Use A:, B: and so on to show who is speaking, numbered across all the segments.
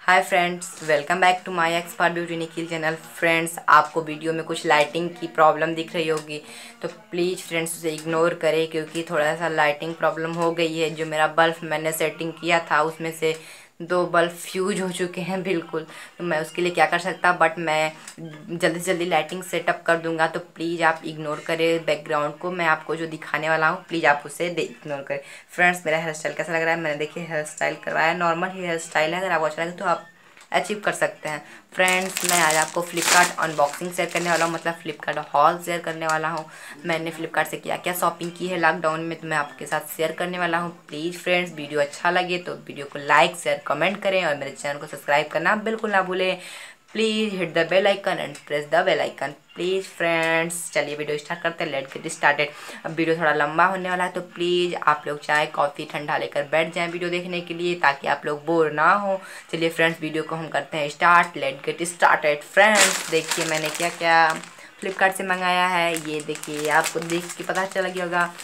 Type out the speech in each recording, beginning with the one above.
A: Hi friends, welcome back to my expert beauty Nikhil channel. Friends, आपको video में कुछ lighting की प्रॉब्लम दिख रही होगी तो प्लीज़ फ्रेंड्स उसे इग्नोर करें, क्योंकि थोड़ा सा लाइटिंग प्रॉब्लम हो गई है। जो मेरा बल्ब मैंने सेटिंग किया था उसमें से 2 बल्ब फ्यूज हो चुके हैं बिल्कुल। तो मैं उसके लिए क्या कर सकता, बट मैं जल्दी से जल्दी लाइटिंग सेटअप कर दूंगा। तो प्लीज़ आप इग्नोर करें बैकग्राउंड को। मैं आपको जो दिखाने वाला हूँ प्लीज़ आप उसे इग्नोर करें। फ्रेंड्स, मेरा हेयर स्टाइल कैसा लग रहा है? मैंने देखिए हेयर स्टाइल करवाया, नॉर्मल ही हेयर स्टाइल है। अगर आपको अच्छा लगे तो आप अचीव कर सकते हैं। फ्रेंड्स, मैं आज आपको फ्लिपकार्ट अनबॉक्सिंग शेयर करने वाला हूँ, मतलब फ्लिपकार्ट हॉल शेयर करने वाला हूँ। मैंने फ्लिपकार्ट से क्या क्या शॉपिंग की है लॉकडाउन में, तो मैं आपके साथ शेयर करने वाला हूँ। प्लीज़ फ्रेंड्स, वीडियो अच्छा लगे तो वीडियो को लाइक शेयर कमेंट करें और मेरे चैनल को सब्सक्राइब करना बिल्कुल ना भूलें। Please hit the bell icon and press the bell icon. Please friends, चलिए वीडियो स्टार्ट करते हैं। Let's get started. अब वीडियो थोड़ा लंबा होने वाला है, तो प्लीज़ आप लोग चाय कॉफ़ी ठंडा लेकर बैठ जाएं वीडियो देखने के लिए, ताकि आप लोग बोर ना हो। चलिए फ्रेंड्स, वीडियो को हम करते हैं start. Let's get started. Friends, देखिए मैंने क्या क्या फ्लिपकार्ट से मंगाया है। ये देखिए, आपको देख के पता चल गया होगा।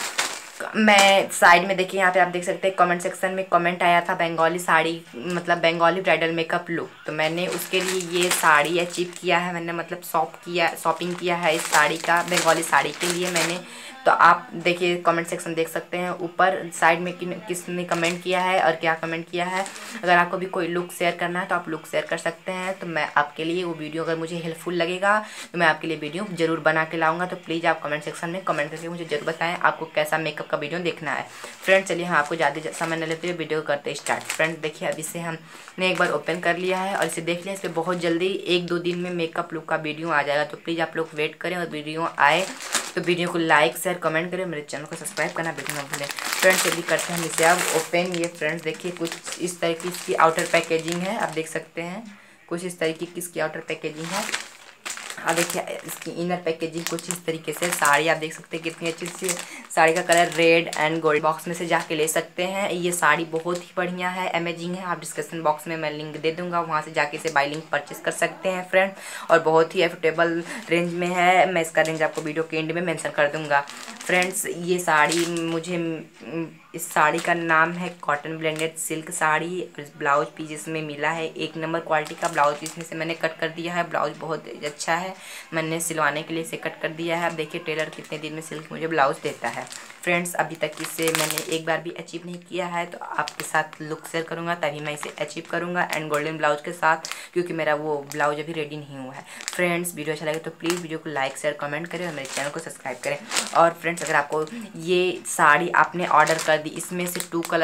A: मैं साइड में देखिए, यहाँ पे आप देख सकते हैं कमेंट सेक्शन में कमेंट आया था बंगाली साड़ी, मतलब बंगाली ब्राइडल मेकअप लुक। तो मैंने उसके लिए ये साड़ी अचीव किया है। मैंने मतलब शॉपिंग किया है इस साड़ी का, बंगाली साड़ी के लिए मैंने। तो आप देखिए कमेंट सेक्शन देख सकते हैं ऊपर साइड में किसने कमेंट किया है और क्या कमेंट किया है। अगर आपको भी कोई लुक शेयर करना है तो आप लुक शेयर कर सकते हैं। तो मैं आपके लिए वो वीडियो, अगर मुझे हेल्पफुल लगेगा तो मैं आपके लिए वीडियो जरूर बना के लाऊंगा। तो प्लीज़ आप कमेंट सेक्शन में कमेंट करके मुझे जरूर बताएं आपको कैसा मेकअप का वीडियो देखना है। फ्रेंड्स, चलिए हम आपको ज़्यादा समय न लेते हुए वीडियो करते स्टार्ट। फ्रेंड्स, देखिए अब इसे हमने एक बार ओपन कर लिया है और इसे देख लिया। इस पर बहुत जल्दी 1-2 दिन में मेकअप लुक का वीडियो आ जाएगा। तो प्लीज़ आप लोग वेट करें और वीडियो आए तो वीडियो को लाइक शेयर कमेंट करें, मेरे चैनल को सब्सक्राइब करना बिल्कुल ना भूलें। फ्रेंड्स, चलिए करते हैं इसे अब ओपन। ये फ्रेंड्स देखिए कुछ इस तरह की इसकी आउटर पैकेजिंग है, आप देख सकते हैं कुछ इस तरीके की इसकी आउटर पैकेजिंग है। अब देखिए इसकी इनर पैकेजिंग कुछ इस तरीके से। साड़ी आप देख सकते हैं कितनी अच्छी सी। साड़ी का colour red and gold. Box में से जाके ले सकते हैं। ये साड़ी बहुत ही बढ़िया है, अमेजिंग है। आप डिस्क्रिप्शन बॉक्स में मैं लिंक दे दूंगा, वहाँ से जाके इसे बाय लिंक परचेस कर सकते हैं फ्रेंड। और बहुत ही अफोर्डेबल रेंज में है। मैं इसका रेंज आपको वीडियो के एंड में मेंशन कर दूंगा। फ्रेंड्स, ये साड़ी मुझे इस साड़ी का नाम है कॉटन ब्लेंडेड सिल्क साड़ी। और इस ब्लाउज पीस इसमें मिला है 1 नंबर क्वालिटी का ब्लाउज पीस में से मैंने कट कर दिया है। ब्लाउज बहुत अच्छा है, मैंने सिलवाने के लिए इसे कट कर दिया है। अब देखिए टेलर कितने दिन में सिल्क मुझे ब्लाउज देता है। फ्रेंड्स, अभी तक इसे मैंने एक बार भी अचीव नहीं किया है, तो आपके साथ लुक शेयर करूँगा तभी मैं इसे अचीव करूँगा, एंड गोल्डन ब्लाउज के साथ, क्योंकि मेरा वो ब्लाउज अभी रेडी नहीं हुआ है। फ्रेंड्स, वीडियो अच्छा लगे तो प्लीज़ वीडियो को लाइक शेयर कमेंट करें और मेरे चैनल को सब्सक्राइब करें। और फ्रेंड्स, अगर आपको ये साड़ी आपने ऑर्डर कर दी, इसमें से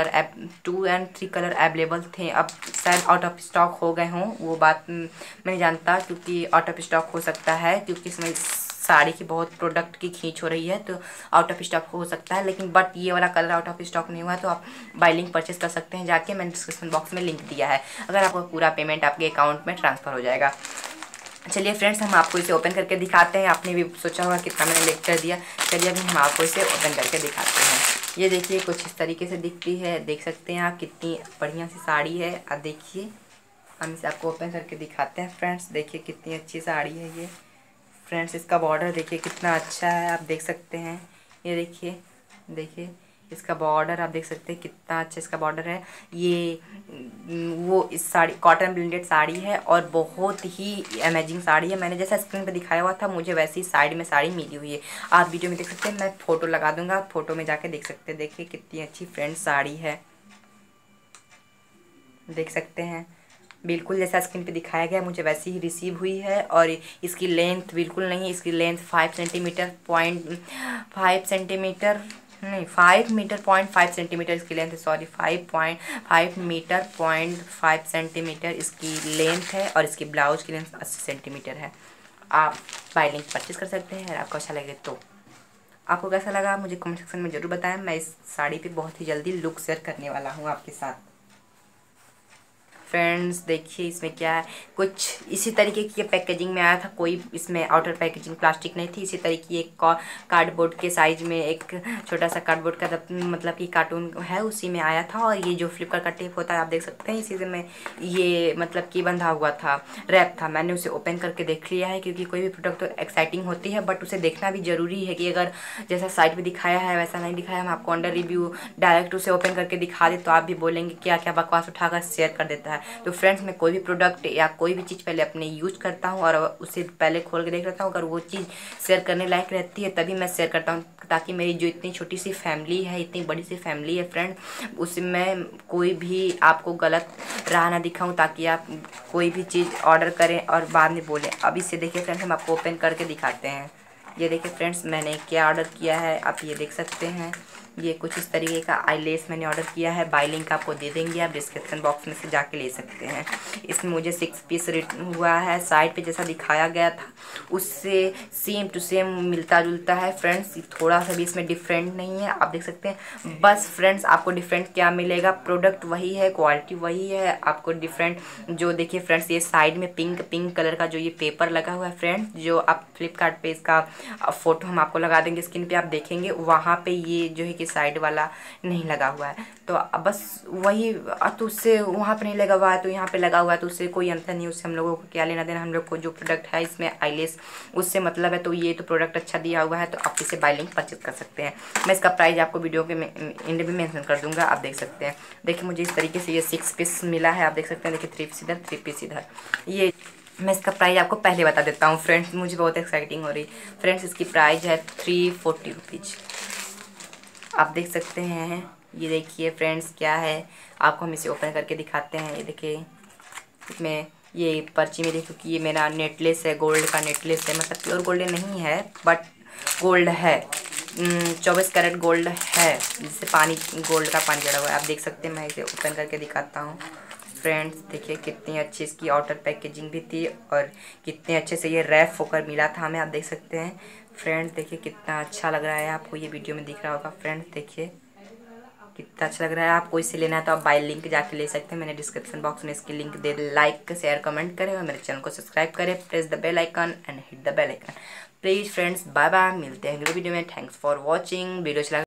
A: 2 एंड 3 कलर अवेलेबल थे, अब शायद आउट ऑफ स्टॉक हो गए हों, वो बात मैं नहीं जानता, क्योंकि आउट ऑफ स्टॉक हो सकता है, क्योंकि इसमें साड़ी की बहुत प्रोडक्ट की खींच हो रही है, तो आउट ऑफ स्टॉक हो सकता है। लेकिन बट ये वाला कलर आउट ऑफ स्टॉक नहीं हुआ है, तो आप बाय लिंक परचेस कर सकते हैं जाके। मैंने डिस्क्रिप्शन बॉक्स में लिंक दिया है। अगर आपको पूरा पेमेंट आपके अकाउंट में ट्रांसफ़र हो जाएगा। चलिए फ्रेंड्स, हम आपको इसे ओपन करके दिखाते हैं। आपने भी सोचा होगा कितना मैंने लेक्चर दिया। चलिए अभी हम आपको इसे ओपन करके दिखाते हैं। ये देखिए कुछ इस तरीके से दिखती है, देख सकते हैं आप कितनी बढ़िया सी साड़ी है। अब देखिए हम इसे आपको ओपन करके दिखाते हैं। फ्रेंड्स, देखिए कितनी अच्छी साड़ी है ये। फ्रेंड्स, इसका बॉर्डर देखिए कितना अच्छा है, आप देख सकते हैं। ये देखिए, देखिए इसका बॉर्डर आप देख सकते हैं कितना अच्छा इसका बॉर्डर है। ये वो इस साड़ी कॉटन ब्लेंडेड साड़ी है और बहुत ही अमेजिंग साड़ी है। मैंने जैसा स्क्रीन पे दिखाया हुआ था, मुझे वैसी साइड में साड़ी मिली हुई है। आप वीडियो में देख सकते हैं, मैं फ़ोटो लगा दूंगा, आप फोटो में जाके देख सकते हैं। देखिए कितनी अच्छी फ्रेंड्स साड़ी है, देख सकते हैं बिल्कुल जैसा स्क्रीन पे दिखाया गया मुझे वैसी ही रिसीव हुई है। और इसकी लेंथ बिल्कुल नहीं, इसकी लेंथ 5 सेंटीमीटर पॉइंट 5 सेंटीमीटर नहीं 5 मीटर पॉइंट 5 सेंटीमीटर इसकी लेंथ है। सॉरी, 5 मीटर पॉइंट 5 सेंटीमीटर इसकी लेंथ है। और इसकी ब्लाउज की लेंथ 80 सेंटीमीटर है। आप बाय लिंक परचेज कर सकते हैं। अगर आपको अच्छा लगे तो। आपको कैसा लगा मुझे कमेंट सेक्शन में ज़रूर बताएं। मैं इस साड़ी पे बहुत ही जल्दी लुक शेयर करने वाला हूँ आपके साथ। फ्रेंड्स, देखिए इसमें क्या है, कुछ इसी तरीके की पैकेजिंग में आया था। कोई इसमें आउटर पैकेजिंग प्लास्टिक नहीं थी। इसी तरीके एक कार्डबोर्ड के साइज में एक छोटा सा कार्डबोर्ड का मतलब कि कार्टून है, उसी में आया था। और ये जो फ्लिपकार्ट का टेप होता है आप देख सकते हैं, इसी में ये मतलब कि बंधा हुआ था, रैप था। मैंने उसे ओपन करके देख लिया है, क्योंकि कोई भी प्रोडक्ट तो एक्साइटिंग होती है, बट उसे देखना भी ज़रूरी है कि अगर जैसा साइट में दिखाया है वैसा नहीं दिखाया। हम आपको अंडर रिव्यू डायरेक्ट उसे ओपन करके दिखा दे तो आप भी बोलेंगे क्या क्या बकवास उठाकर शेयर कर देता है। है। तो फ्रेंड्स मैं कोई भी प्रोडक्ट या कोई भी चीज़ पहले अपने यूज करता हूँ और उसे पहले खोल के देख लेता हूँ। अगर वो चीज़ शेयर करने लायक रहती है तभी मैं शेयर करता हूँ, ताकि मेरी जो इतनी छोटी सी फैमिली है, इतनी बड़ी सी फैमिली है फ्रेंड्स, उसमें कोई भी आपको गलत राह ना दिखाऊं, ताकि आप कोई भी चीज़ ऑर्डर करें और बाद में बोलें। अब इससे देखिए फ्रेंड्स, हम आपको ओपन करके दिखाते हैं। ये देखिए फ्रेंड्स, मैंने क्या ऑर्डर किया है आप ये देख सकते हैं। ये कुछ इस तरीके का आईलेस मैंने ऑर्डर किया है। बाय लिंक आपको दे देंगे, आप डिस्क्रिप्शन बॉक्स में से जाके ले सकते हैं। इसमें मुझे 6 पीस रिटर्न हुआ है। साइड पे जैसा दिखाया गया था उससे सेम टू सेम मिलता जुलता है फ्रेंड्स, थोड़ा सा भी इसमें डिफरेंट नहीं है, आप देख सकते हैं। बस फ्रेंड्स आपको डिफरेंट क्या मिलेगा, प्रोडक्ट वही है, क्वालिटी वही है, आपको डिफरेंट जो देखिए फ्रेंड्स, ये साइड में पिंक कलर का जो ये पेपर लगा हुआ है फ्रेंड्स, जो आप फ्लिपकार्ट पे इसका फ़ोटो हम आपको लगा देंगे स्क्रीन पे, आप देखेंगे वहाँ पे ये जो है कि साइड वाला नहीं लगा हुआ है। तो बस वही, तो उससे वहाँ पे नहीं लगा हुआ है तो यहाँ पे लगा हुआ है, तो उससे कोई अंतर नहीं, उससे हम लोगों को क्या लेना देना। हम लोग को जो प्रोडक्ट है इसमें आईलेस उससे मतलब है। तो ये तो प्रोडक्ट अच्छा दिया हुआ है तो आप इसे बाय लिंक परचेज कर सकते हैं। मैं इसका प्राइस आपको वीडियो के एंड में मेंशन कर दूंगा, आप देख सकते हैं। देखिए मुझे इस तरीके से ये 6 पीस मिला है, आप देख सकते हैं। देखिए 3 पीस इधर, 3 पीस इधर। ये मैं इसका प्राइस आपको पहले बता देता हूँ फ्रेंड्स, मुझे बहुत एक्साइटिंग हो रही फ्रेंड्स। इसकी प्राइस है 340 रुपीज़, आप देख सकते हैं। ये देखिए फ्रेंड्स क्या है, आपको हम इसे ओपन करके दिखाते हैं। ये देखिए इसमें ये पर्ची में देखो कि ये मेरा नेकलेस है, गोल्ड का नेकलेस है, मतलब प्योर गोल्ड नहीं है बट गोल्ड है, 24 कैरेट गोल्ड है, जिससे पानी गोल्ड का पानी चढ़ा हुआ है, आप देख सकते हैं। मैं इसे ओपन करके दिखाता हूँ फ्रेंड्स। देखिए कितनी अच्छी इसकी आउटर पैकेजिंग भी थी और कितने अच्छे से ये रैप होकर मिला था हमें, आप देख सकते हैं फ्रेंड्स। देखिए कितना अच्छा लग रहा है, आपको ये वीडियो में दिख रहा होगा फ्रेंड्स। देखिए कितना अच्छा लग रहा है। आपको इसे लेना है तो आप बाय लिंक जाके ले सकते हैं, मैंने डिस्क्रिप्शन बॉक्स में इसकी लिंक दे। लाइक शेयर कमेंट करें और मेरे चैनल को सब्सक्राइब करें, press the bell icon and hit the bell icon please friends. Bye bye, मिलते हैं अगले वीडियो में। Thanks for watching. वीडियो